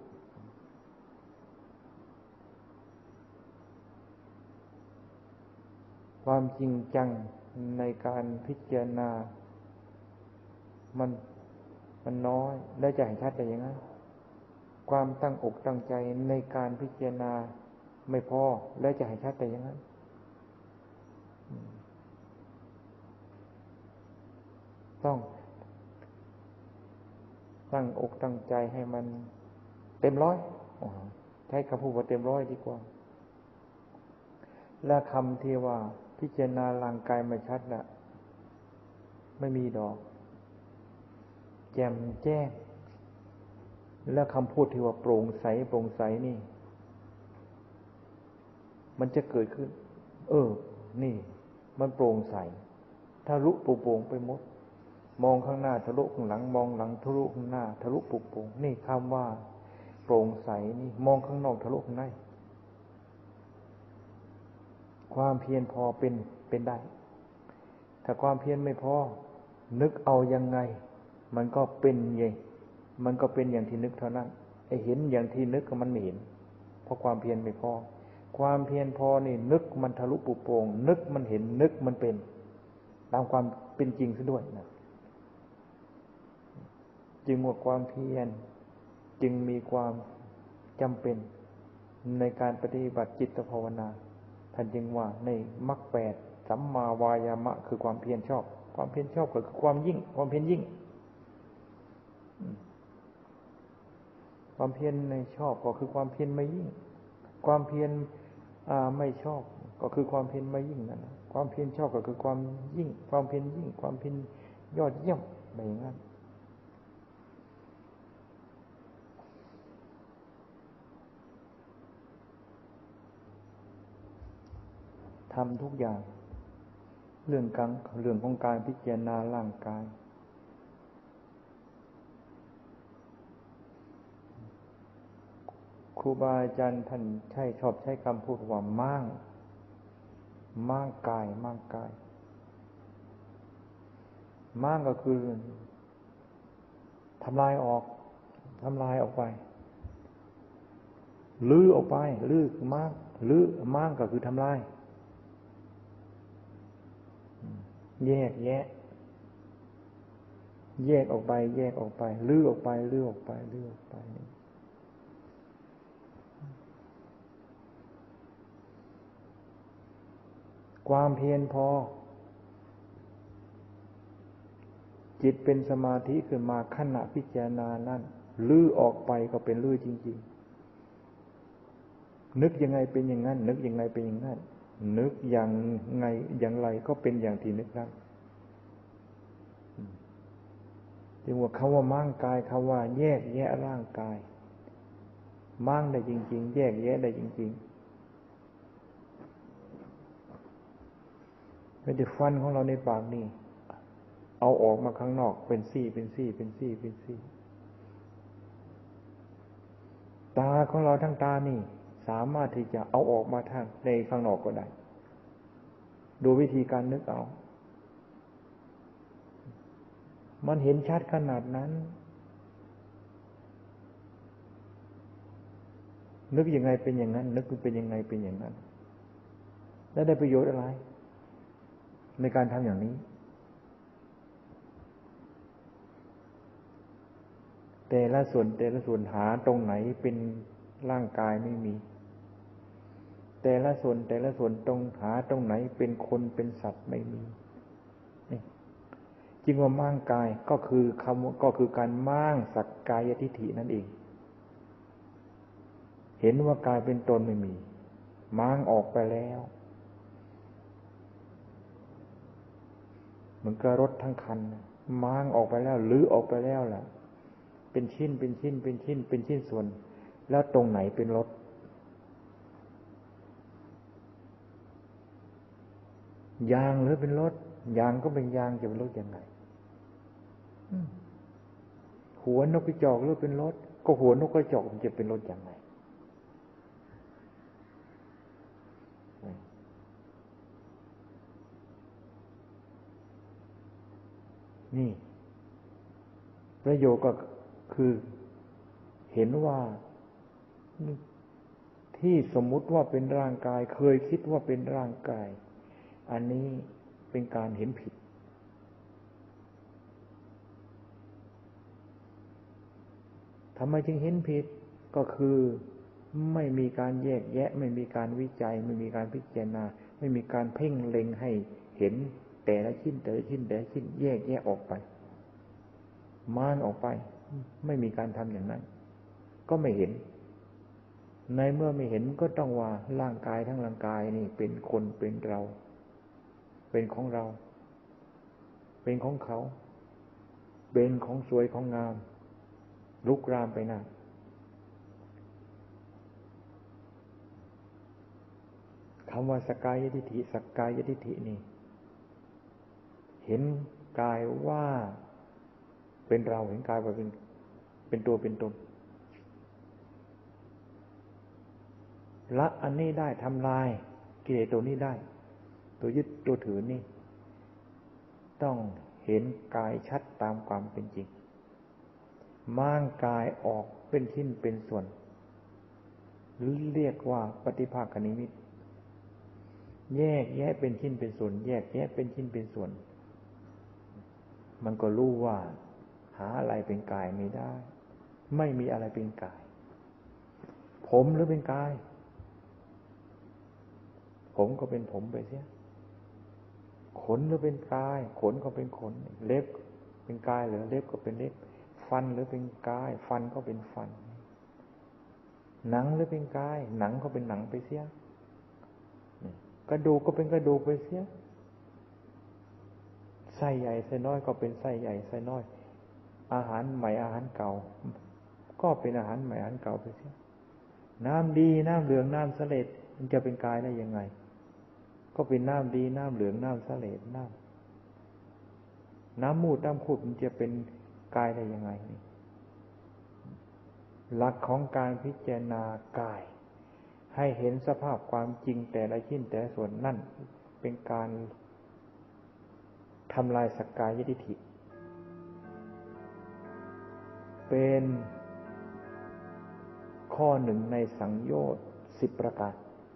ความจริงจังในการพิจารณามันมันน้อยแล้วจะเห็นชัดได้ยังไงความตั้งอกตั้งใจในการพิจารณาไม่พอแล้วจะเห็นชัดได้ยังไงต้องตั้งอกตั้งใจให้มันเต็มร้อยใช้คำพูดว่าเต็มร้อยดีกว่าและคำที่ว่าพิจารณาร่างกายไม่ชัดน่ะไม่มีดอกแจ่มแจ้งและคำพูดที่ว่าโปร่งใสโปร่งใสนี่มันจะเกิดขึ้นเออนี่มันโปร่งใสทะลุโปร่งไปหมดมองข้างหน้าทะลุข้างหลังมองหลังทะลุข้างหน้าทะลุโปร่งนี่คำว่าโปร่งใสนี่มองข้างนอกทะลุข้างในความเพียรพอเป็นเป็นได้ถ้าความเพียรไม่พอนึกเอายังไงมันก็เป็นไงมันก็เป็นอย่างที่นึกเท่านั้นไอ้เห็นอย่างที่นึกก็มันไม่เห็นเพราะความเพียรไม่พอความเพียรพอนี่นึกมันทะลุปุโปร่งนึกมันเห็นนึกมันเป็นตามความเป็นจริงซะด้วยนะจึงว่าความเพียรจึงมีความจำเป็นในการปฏิบัติจิตภาวนาท่านจึงว่าในมรรคแปดสัมมาวายามะคือความเพียรชอบความเพียรชอบก็คือความยิ่งความเพียรยิ่งความเพียรในชอบก็คือความเพียรไม่ยิ่งความเพียรไม่ชอบก็คือความเพียรไม่ยิ่งนั่นความเพียรชอบก็คือความยิ่งความเพียรยิ่งความเพียรยอดเยี่ยมแบบนั้นทำทุกอย่างเรื่องการเรื่องของการพิจารณาร่างกายครูบาอาจารย์ท่านใช้ชอบใช้คำพูดว่าม่างม่างกายม่างกายม่างก็คือทำลายออกทำลายออกไปลื้อออกไปลื้อมากลื้อมากก็คือทำลายแยกแยะแยกออกไปแยกออกไปลื้อออกไปลื้อออกไปลื้อออกไปความเพียรพอจิตเป็นสมาธิขึ้นมาขณะพิจารณานั้นลื้อออกไปก็เป็นลื้อจริงๆนึกยังไงเป็นอย่างนั้นนึกยังไงเป็นอย่างนั้นนึกอย่างไงอย่างไรก็เป็นอย่างที่นึกนั้นจึงว่าคำว่ามั่งกายคำว่าแยกแยะร่างกายมั่งได้จริงๆแยกแยะได้จริงๆไม่ได้ฟันของเราในปากนี่เอาออกมาข้างนอกเป็นซี่เป็นซี่เป็นซี่เป็นซี่ตาของเราทั้งตานี่สามารถที่จะเอาออกมาทางในข้างนอกก็ได้ดูวิธีการนึกเอามันเห็นชัดขนาดนั้นนึกยังไงเป็นอย่างนั้นนึกเป็นยังไงเป็นอย่างนั้นแล้วได้ประโยชน์อะไรในการทำอย่างนี้แต่ละส่วนแต่ละส่วนหาตรงไหนเป็นร่างกายไม่มีแต่ละส่วนแต่ละส่วนตรงหาตรงไหนเป็นคนเป็นสัตว์ไม่มีนี่จริงว่าม่างกายก็คือคำก็คือการม่างสักกายทิฏฐินั่นเองเห็นว่ากายเป็นตนไม่มีม่างออกไปแล้วเหมือนกับรถทั้งคันม่างออกไปแล้วหรือออกไปแล้วล่ะเป็นชิ้นเป็นชิ้นเป็นชิ้นเป็นชิ้นส่วนแล้วตรงไหนเป็นรถยางหรือเป็นรถยางก็เป็นยางจะเป็นรถยังไงหัวนกกระจอกหรือเป็นรถก็หัวนกกระจอกมันจะเป็นรถยังไงนี่ประโยชน์ก็คือเห็นว่าที่สมมุติว่าเป็นร่างกายเคยคิดว่าเป็นร่างกายอันนี้เป็นการเห็นผิดทำไมจึงเห็นผิดก็คือไม่มีการแยกแยะไม่มีการวิจัยไม่มีการพิจารณาไม่มีการเพ่งเล็งให้เห็นแต่ละชิ้นแต่ละชิ้นแต่ละชิ้นแยกแยะออกไปม่านออกไปไม่มีการทำอย่างนั้นก็ไม่เห็นในเมื่อไม่เห็นก็ต้องว่าร่างกายทั้งร่างกายนี่เป็นคนเป็นเราเป็นของเราเป็นของเขาเป็นของสวยของงามลุกรามไปหน้าคำว่าสกายทิฏฐิสกายทิฏฐินี่เห็นกายว่าเป็นเราเห็นกายว่าเป็นเป็นตัวเป็นตนละอันนี้ได้ทำลายกิเลสตัวนี้ได้ตัวยึดตัวถือนี่ต้องเห็นกายชัดตามความเป็นจริงม่างกายออกเป็นชิ้นเป็นส่วนหรือเรียกว่าปฏิภาคนิมิตแยกแยะเป็นชิ้นเป็นส่วนแยกแยะเป็นชิ้นเป็นส่วนมันก็รู้ว่าหาอะไรเป็นกายไม่ได้ไม่มีอะไรเป็นกายผมหรือเป็นกายผมก็เป็นผมไปเสียขนหรือเป็นกายขนก็เป็นขนเล็บเป็นกายหรือเล็บก็เป็นเล็บฟันหรือเป็นกายฟันก็เป็นฟันหนังหรือเป็นกายหนังก็เป็นหนังไปเสียกระดูกก็เป็นกระดูกไปเสียไส้ใหญ่ไส้น้อยก็เป็นไส้ใหญ่ไส้น้อยอาหารใหม่อาหารเก่าก็เป็นอาหารใหม่อาหารเก่าไปเสียน้ำดีน้ำเหลืองน้ำเสลดมันจะเป็นกายได้ยังไงก็เป็นน้ำดีน้ำเหลืองน้ำเสลดน้ำน้ำมูดน้ำขุ่นมันจะเป็นกายได้ยังไงนี่หลักของการพิจารณากายให้เห็นสภาพความจริงแต่ละชิ้นแต่ละส่วนนั่นเป็นการทำลายสักกายทิฏฐิเป็นข้อหนึ่งในสังโยชน์สิบประการ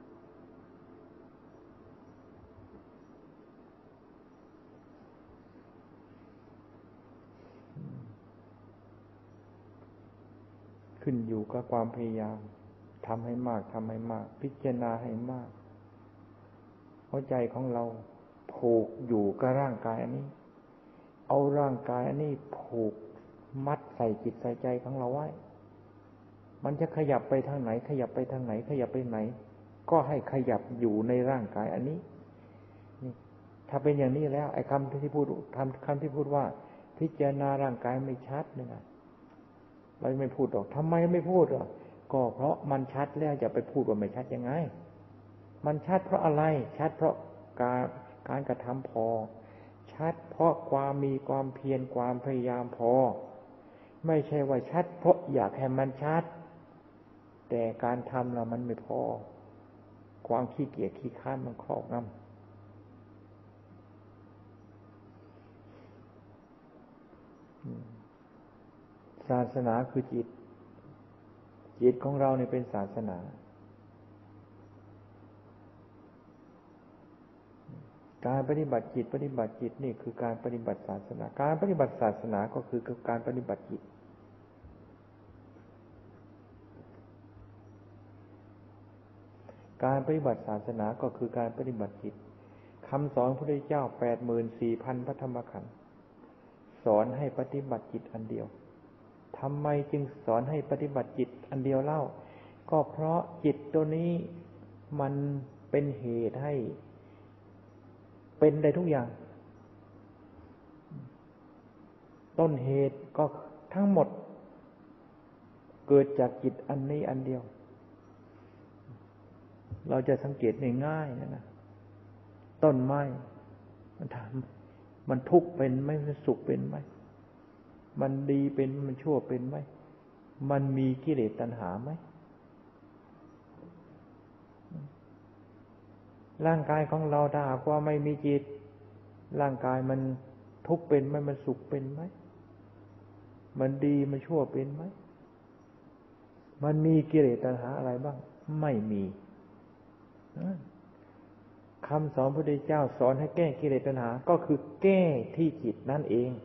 ขึ้นอยู่กับความพยายามทำให้มากทำให้มากพิจารณาให้มากหัวใจของเราผูกอยู่กับร่างกายอันนี้เอาร่างกายอันนี้ผูกมัดใส่จิตใส่ใจของเราไว้มันจะขยับไปทางไหนขยับไปทางไหนขยับไปไหนก็ให้ขยับอยู่ในร่างกายอันนี้นี่ถ้าเป็นอย่างนี้แล้วไอ้คำที่พูดคำคำที่พูดว่าพิจารณาร่างกายไม่ชัดเนี่ยนะเราไม่พูดหรอกทำไมไม่พูดหรอกก็เพราะมันชัดแล้วจะไปพูดว่าไม่ชัดยังไงมันชัดเพราะอะไรชัดเพราะการการกระทำพอชัดเพราะความมีความเพียรความพยายามพอไม่ใช่ว่าชัดเพราะอยากให้มันชัดแต่การทำเรามันไม่พอความขี้เกียจขี้ค้านมันครอบงำศาสนาคือจิตจิตของเราเนี่ยเป็นศาสนาการปฏิบัติจิตปฏิบัติจิตนี่คือการปฏิบัติศาสนาการปฏิบัติศาสนาก็คือการปฏิบัติจิตการปฏิบัติศาสนาก็คือการปฏิบัติจิตคำสอนพระพุทธเจ้า แปดหมื่นสี่พัน พระธรรมขันธ์สอนให้ปฏิบัติจิตอันเดียวทำไมจึงสอนให้ปฏิบัติจิตอันเดียวเล่าก็เพราะจิตตัวนี้มันเป็นเหตุให้เป็นได้ทุกอย่างต้นเหตุก็ทั้งหมดเกิดจากจิตอันนี้อันเดียวเราจะสังเกตง่ายๆนะนะต้นไม้มันถามมันทุกข์เป็นไหมมันสุขเป็นไหมมันดีเป็นมันชั่วเป็นไหมมันมีกิเลสตัณหาไหมร่างกายของเราถ้าหากว่าไม่มีจิตร่างกายมันทุกข์เป็นไหมมันสุขเป็นไหมมันดีมันชั่วเป็นไหมมันมีกิเลสตัณหาอะไรบ้างไม่มีคำสอนพระพุทธเจ้าสอนให้แก้กิเลสตัณหาก็คือแก้ที่จิตนั่นเอง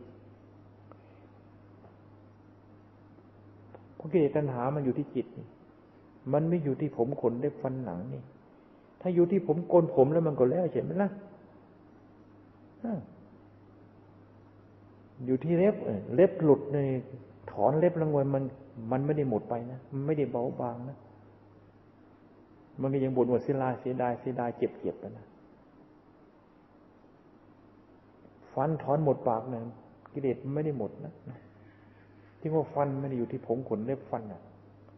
เพราะกิเลสตัณหามันอยู่ที่จิตมันไม่อยู่ที่ผมขนเล็บฟันหนังนี่ถ้าอยู่ที่ผมโกนผมแล้วมันก็แล้วใช่ไหมล่ะอยู่ที่เล็บเล็บหลุดในถอนเล็บละงวยมันมันไม่ได้หมดไปนะมันไม่ได้เบาบางนะมันก็ยังบ่นว่าเสียดายเสียดายเสียดายเจ็บเจ็บนะฟันถอนหมดปากนะกิเลสไม่ได้หมดนะที่ว่าฟันไม่ได้อยู่ที่ผมขนเล็บฟันนะ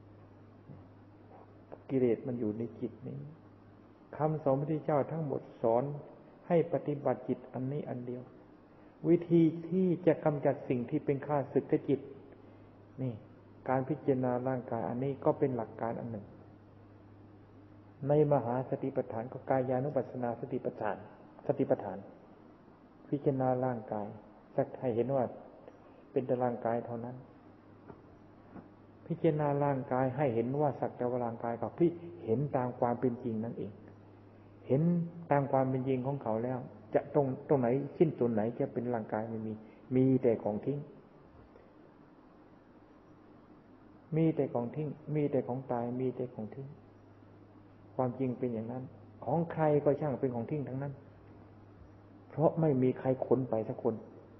กิเลสมันอยู่ในจิตนี้คำสอนพระพุทธเจ้าทั้งหมดสอนให้ปฏิบัติจิตอันนี้อันเดียววิธีที่จะกำจัดสิ่งที่เป็นข้าศึกกับจิตนี่การพิจารณาร่างกายอันนี้ก็เป็นหลักการอันหนึ่งในมหาสติปัฏฐานก็กายานุปัสสนาสติปัฏฐานสติปัฏฐานพิจารณาร่างกายสักให้เห็นว่าเป็นแต่ร่างกายเท่านั้นพิจารณาร่างกายให้เห็นว่าสักแต่ว่าร่างกายกับพี่เห็นตามความเป็นจริงนั่นเองเห็นตามความเป็นจริงของเขาแล้วจะตรงตรงไหนชิ้นส่วนไหนจะเป็นร่างกายไม่มีมีแต่ของทิ้งมีแต่ของทิ้งมีแต่ของตายมีแต่ของทิ้งความจริงเป็นอย่างนั้นของใครก็ช่างเป็นของทิ้งทั้งนั้นเพราะไม่มีใครขนไปสักคน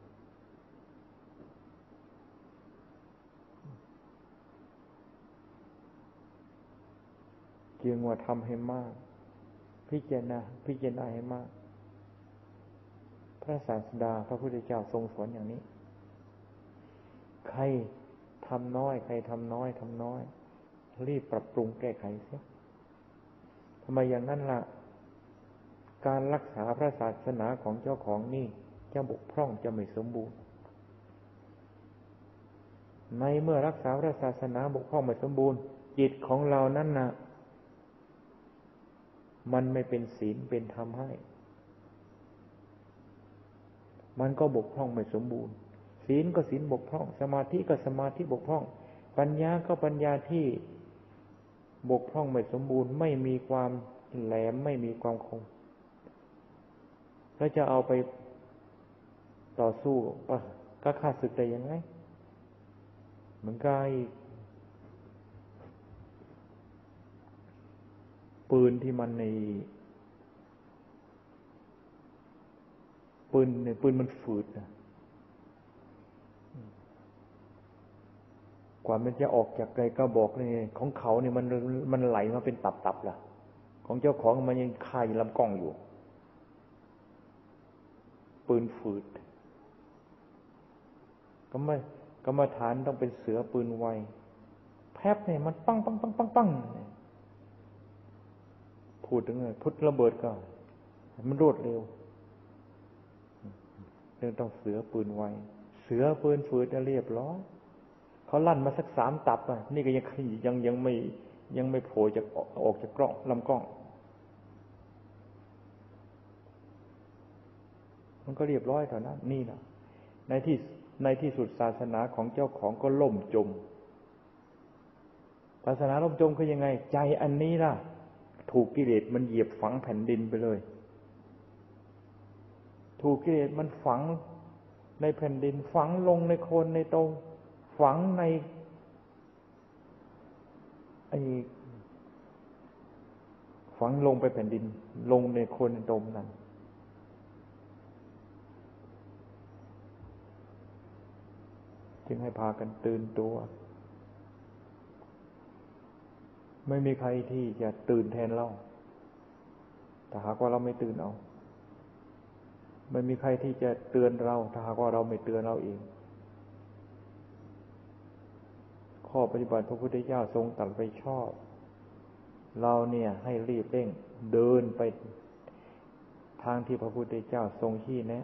จึงว่าทำให้มากพิจารณาพิจารณาให้มากพระศาสดาพระพุทธเจ้าทรงสอนอย่างนี้ใครทำน้อยใครทำน้อยทำน้อยรีบปรับปรุงแก้ไขเสียทำไมอย่างนั้นล่ะการรักษาพระศาสนาของเจ้าของนี่จะบกพร่องจะไม่สมบูรณ์ในเมื่อรักษาพระศาสนาบกพร่องไม่สมบูรณ์จิตของเรานั้นน่ะมันไม่เป็นศีลเป็นธรรมให้มันก็บกพร่องไม่สมบูรณ์ศีลก็ศีลบกพร่องสมาธิก็สมาธิบกพร่องปัญญาก็ปัญญาที่บกพร่องไม่สมบูรณ์ไม่มีความแหลมไม่มีความคมแล้วจะเอาไปต่อสู้ก็ฆ่าศึกได้ยังไงเหมือนกับปืนที่มันในปืนในปืนมันฝืดนะกว่ามันจะออกจากไกลก็บอกนี่ของเขาเนี่ยมันมันไหลมาเป็นตับๆล่ะของเจ้าของมันยังคาอยู่ลำกล้องอยู่ปืนฝืดก็ไม่กรรมฐานต้องเป็นเสือปืนไวแพบเนี่ยมันปังปังปังปังปังพูดถึงไงพุทธระเบิดก็มันรวดเร็วเรื่องต้องเสือปืนไวเสือปืนฝืดจะเรียบร้อยเขาลั่นมาสักสามตับอ่ะนี่ก็ยังยังยังไม่ยังไม่โผล่จากออกจากกล้องลำกล้องมันก็เรียบร้อยเท่านั้นนี่นะในที่ในที่สุดศาสนาของเจ้าของก็ล่มจมศาสนาล่มจมคือยังไงใจอันนี้ล่ะถูกกิเลสมันเหยียบฝังแผ่นดินไปเลยถูกกิเลสมันฝังในแผ่นดินฝังลงในโคนในตมฝังในไอ้ฝังลงไปแผ่นดินลงในโคนในตมนั้นจึงให้พากันตื่นตัวไม่มีใครที่จะตื่นแทนเราแต่หากว่าเราไม่ตื่นเอาไม่มีใครที่จะเตือนเราถ้าหากว่าเราไม่เตือนเราเองข้อปฏิบัติพระพุทธเจ้าทรงตรัสไปชอบเราเนี่ยให้รีบเร่งเดินไปทางที่พระพุทธเจ้าทรงชี้แนะ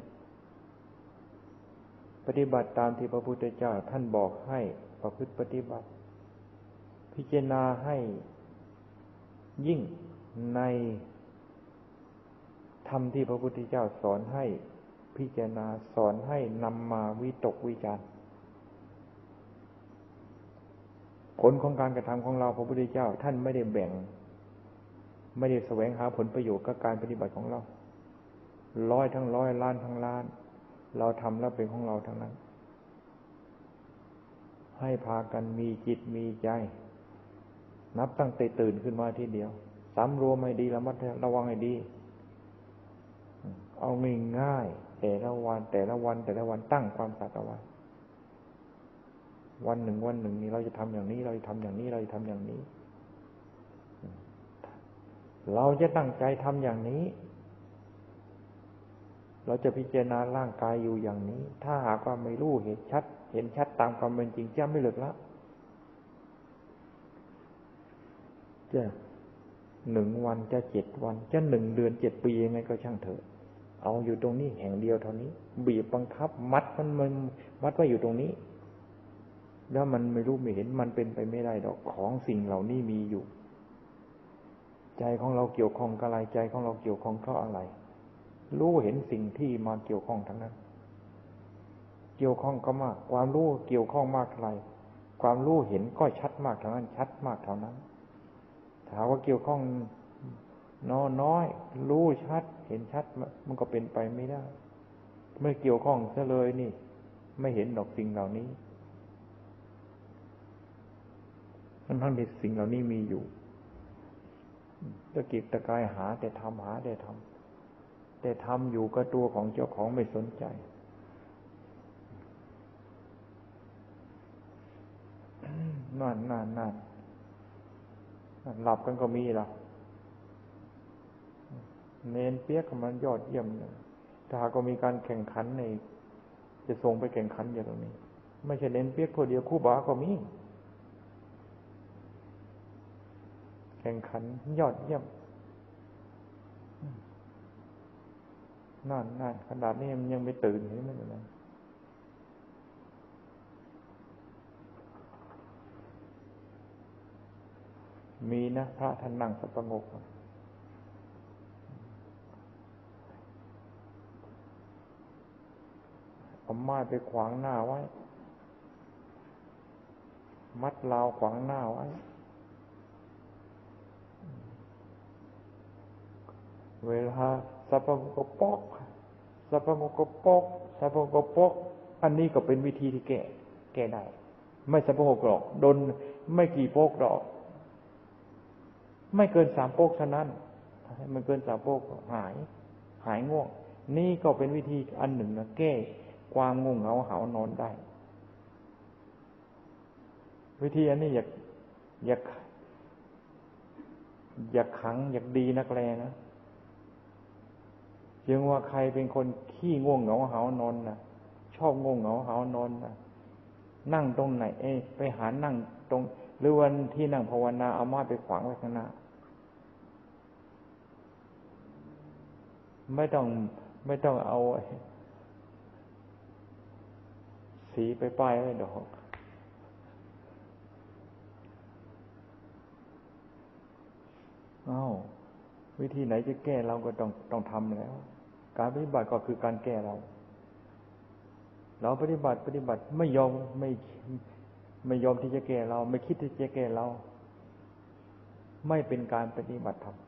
ปฏิบัติตามที่พระพุทธเจ้าท่านบอกให้ประพฤติปฏิบัติพิจารณาให้ยิ่งในธรรมที่พระพุทธเจ้าสอนให้พิจารณาสอนให้นำมาวิตกวิจารณ์ผลของการกระทำของเราพระพุทธเจ้าท่านไม่ได้แบ่งไม่ได้แสวงหาผลประโยชน์กับการปฏิบัติของเราร้อยทั้งร้อยล้านทั้งล้านเราทำแล้วเป็นของเราทั้งนั้นให้พากันมีจิตมีใจนับตั้งแต่ตื่นขึ้นมาทีเดียวสำรวมให้ดีระมัดระวังให้ดีเอาง่ายๆแต่ละวันแต่ละวันแต่ละวันตั้งความสัตย์เอาไว้วันหนึ่งวันหนึ่งนี้เราจะทำอย่างนี้เราจะทำอย่างนี้เราจะทำอย่างนี้เราจะตั้งใจทำอย่างนี้เราจะพิจารณาร่างกายอยู่อย่างนี้ถ้าหากว่าไม่รู้เห็นชัดเห็นชัดตามความเป็นจริงจะไม่เลิกละจะหนึ่งวันจะเจ็ดวันจะหนึ่งเดือนเจ็ดปียังไงก็ช่างเถอะเอาอยู่ตรงนี้แห่งเดียวเท่านี้บีบบังคับมัดมันมันมัดไว้อยู่ตรงนี้แล้วมันไม่รู้ไม่เห็นมันเป็นไปไม่ได้ดอกของสิ่งเหล่านี้มีอยู่ใจของเราเกี่ยวข้องกับอะไรใจของเราเกี่ยวข้องกับอะไรรู้เห็นสิ่งที่มาเกี่ยวข้องทั้งนั้นเกี่ยวข้องก็มากความรู้เกี่ยวข้องมากเท่าไหร่ความรู้เห็นก็ชัดมากเท่านั้นชัดมากเท่านั้นถ้าว่าเกี่ยวข้องน้อยน้อยรู้ชัดเห็นชัดมันก็เป็นไปไม่ได้ไม่เกี่ยวข้องซะเลยนี่ไม่เห็นดอกสิ่งเหล่านี้ทั้งทั้งที่สิ่งเหล่านี้มีอยู่ตะกิดตะกายหาแต่ทำหาแต่ทำแต่ทำอยู่กับตัวของเจ้าของไม่สนใจนั่นนั่นนั่นหลับกันก็มีล่ะเนนเปียกมันยอดเยี่ยมเลยถ้าหากมีการแข่งขันในจะส่งไปแข่งขันอย่างนี้ไม่ใช่เนนเปียกคนเดียวคู่บาก็มีแข่งขันยอดเยี่ยมนั่นนั่นขนาดนี้มันยังไม่ตื่นเห็นไหมล่ะมีนะพระท่านนั่งสับประงกเอาไม้ไปขวางหน้าไว้มัดราวขวางหน้าไว้เวลาสัพพะกปอกสัพพะกปอกสัพพะกปอกอันนี้ก็เป็นวิธีที่แก้แก้ได้ไม่สัพพะกหรอกโดนไม่กี่โปกหรอกไม่เกินสามโปกเท่านั้นมันเกินสามโปกหายหายง่วงนี่ก็เป็นวิธีอันหนึ่งนะแก้ความง่วงเหงาหาวนอนได้วิธีอันนี้อยากอยากอยากขังอยากดีนักแลนะยังว่าใครเป็นคนขี้ง่วงเหงาหาวนอนนะชอบง่วงเหงาหาวนอนนะนั่งตรงไหนเอ้ไปหานั่งตรงหรือวันที่นั่งภาวนาเอาไม้ไปขวางไว้ข้างหน้าไม่ต้องไม่ต้องเอาสีไปป้ายไว้ดอกอ้าววิธีไหนจะแก้เราก็ต้องต้องทำแล้วการปฏิบัติก็คือการแก้เราเราปฏิบัติปฏิบัติไม่ยอมไม่ไม่ยอมที่จะแก้เราไม่คิดที่จะแก้เราไม่เป็นการปฏิบัติธรรม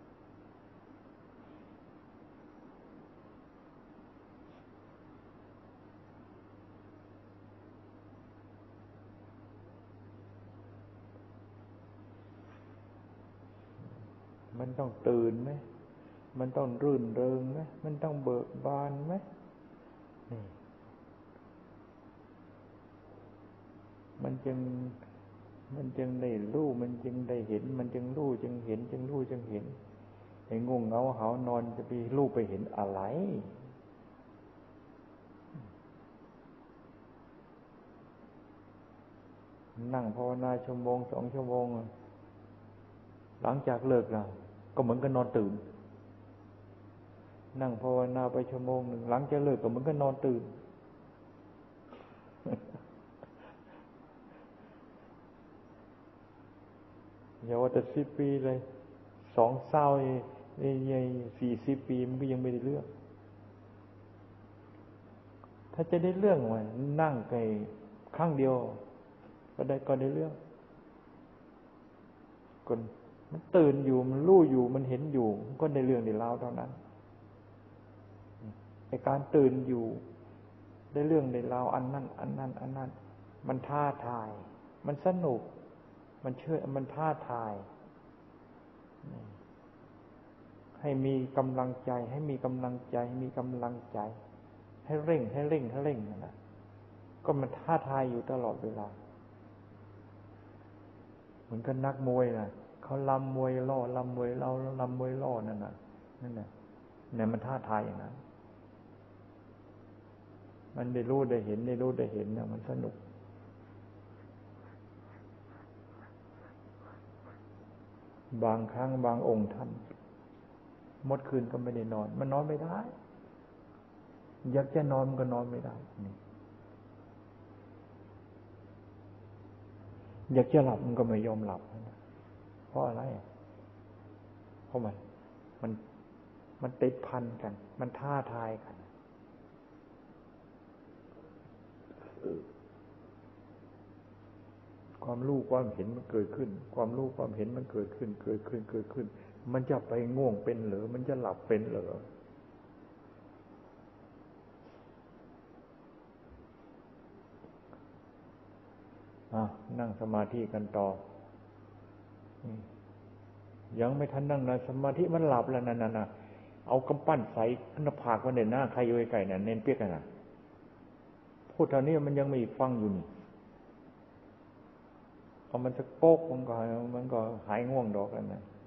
มันต้องตื่นไหมมันต้องรื่นเริงไหมมันต้องเบิกบานไหมนี่มันจึงมันจึงได้รู้มันจึงได้เห็นมันจึงรู้จึงเห็นจึงรู้จึงเห็นไอ้ง่วงเหงาหาวนอนจะไปรู้ไปเห็นอะไรนั่งภาวนาชั่วโมงสองชั่วโมงหลังจากเลิกแล้วก็เหมือนกับนอนตื่นนั่งภาวนาไปชั่วโมงหนึ่งหลังจากเลิกก็เหมือนกับนอนตื่นอย่าว่าแต่สิบปีเลยสองเศร้าไอ้ไอ้สี่สิบปีมันก็ยังไม่ได้เรื่องถ้าจะได้เรื่องว่านั่งไปครั้งเดียวก็ได้ก็ได้เรื่องคนมันตื่นอยู่มันรู้อยู่มันเห็นอยู่ก็ได้เรื่องได้ราวเท่านั้นไอ้การตื่นอยู่ได้เรื่องได้ราวอันนั้นอันนั้นอันนั้นมันท้าทายมันสนุกมันเชื่อมันท้าทายให้มีกำลังใจให้มีกำลังใจให้มีกำลังใจให้เร่งให้เร่งให้เร่งนะก็มันท้าทายอยู่ตลอดเวลาเหมือนกับนักมวยนะเขาลำมวยล่อลำมวยเราลำมวยล่อนั่นน่ะนั่นน่ะเนี่ยมันท้าทายอย่างนั้นมันได้รู้ได้เห็นได้รู้ได้เห็นเนี่ยมันสนุกบางครั้งบางองค์ท่านหมดคืนก็ไม่ได้นอนมันนอนไม่ได้อยากจะนอนมันก็นอนไม่ได้นี่อยากจะหลับมันก็ไม่ยอมหลับเพราะอะไรเพราะมันมันมันติดพันกันมันท้าทายกันความรู้ความเห็นมันเกิดขึ้นความรู้ความเห็นมันเกิดขึ้นเกิดขึ้นเกิดขึ้นมันจะไปง่วงเป็นหรือมันจะหลับเป็นหรืออ่ะนั่งสมาธิกันต่อยังไม่ทันนั่งนะสมาธิมันหลับแล้วนั่นน่ะเอากำปั้นใส่หน้าผากมันเด่นหน้าใครอยู่ไกลๆน่ะเน้นเปียกกันน่ะพูดเท่านี้มันยังไม่ฟังอยู่นี่เอามันจะโป๊กมันก็มันก็หายง่วงดอกกันนะ